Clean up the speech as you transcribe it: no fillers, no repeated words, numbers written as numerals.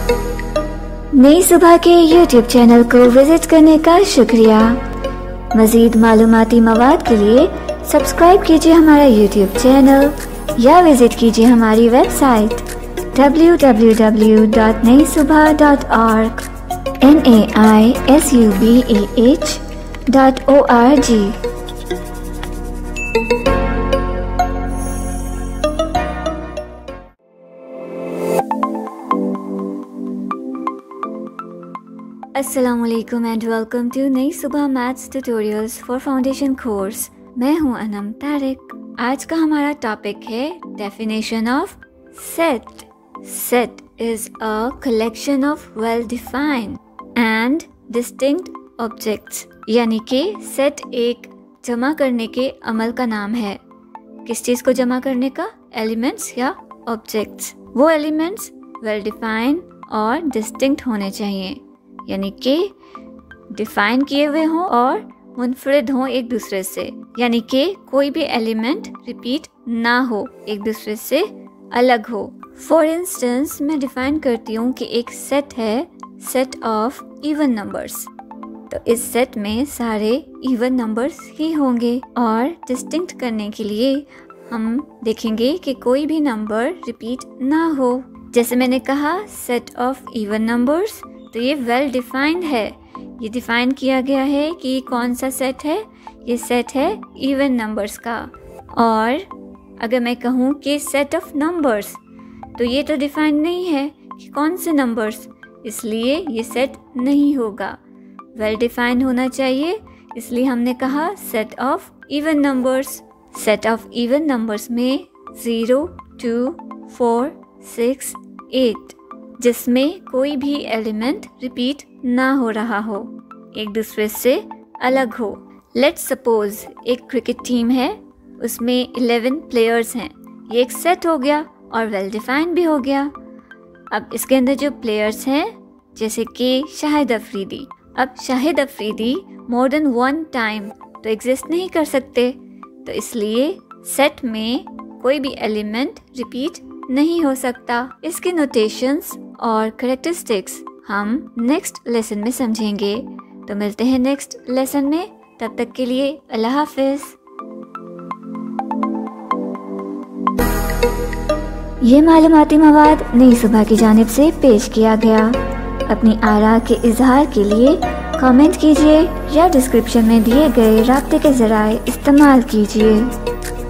नई सुबह के YouTube चैनल को विजिट करने का शुक्रिया। मज़ीद मालूमाती मवाद के लिए सब्सक्राइब कीजिए हमारा YouTube चैनल या विजिट कीजिए हमारी वेबसाइट www.naisubah.org naisubah.org। अस्सलामुअलैकुम and welcome to Nai Subah maths tutorials for foundation course. मैं हूं अनम तारिक। आज का हमारा टॉपिक है definition of set. Set is a collection of well defined and distinct objects. यानी कि सेट एक जमा करने के अमल का नाम है। किस चीज़ को जमा करने का? एलिमेंट्स या ऑब्जेक्ट्स। वो एलिमेंट्स वेल डिफाइंड और डिस्टिंक्ट होने चाहिए, यानी कि डिफाइन किए हुए हों और मुनफरिद हों एक दूसरे से, यानी कि कोई भी एलिमेंट रिपीट ना हो, एक दूसरे से अलग हो। फॉर इंस्टेंस मैं डिफाइन करती हूँ कि एक सेट है सेट ऑफ इवन नंबर्स, तो इस सेट में सारे इवन नंबर्स ही होंगे। और डिस्टिंक्ट करने के लिए हम देखेंगे कि कोई भी नंबर रिपीट ना हो। जैसे मैंने कहा सेट ऑफ इवन नंबर्स, तो ये वेल डिफाइंड है। ये डिफाइन किया गया है कि कौन सा सेट है। ये सेट है इवन नंबर्स का। और अगर मैं कहूँ कि सेट ऑफ नंबर्स, तो ये तो डिफाइन नहीं है कि कौन से नंबर्स, इसलिए ये सेट नहीं होगा। वेल डिफाइंड होना चाहिए, इसलिए हमने कहा set of even numbers. Set of even numbers में 0, 2, 4, 6, 8, जिसमें कोई भी एलिमेंट रिपीट ना हो रहा हो, एक दूसरे से अलग हो। लेट्स सपोज एक क्रिकेट टीम है, उसमें 11 प्लेयर्स हैं। ये एक सेट हो गया और वेल डिफाइंड भी हो गया। अब इसके अंदर जो प्लेयर्स हैं, जैसे कि शाहिद अफरीदी, अब Shahid Afridi more than 1 time तो एग्जिस्ट नहीं कर सकते, तो इसलिए सेट में कोई भी एलिमेंट रिपीट नहीं हो सकता। इसके नोटेशंस और कैरेक्टरिस्टिक्स हम नेक्स्ट लेसन में समझेंगे। तो मिलते हैं नेक्स्ट लेसन में, तब तक के लिए अल्लाह हाफिज। ये मालूमाती मवाद नई सुबह की जानिब से पेश किया गया। अपनी आरा के इजहार के लिए कमेंट कीजिए या डिस्क्रिप्शन में दिए गए राब्ते के ज़राए इस्तेमाल कीजिए।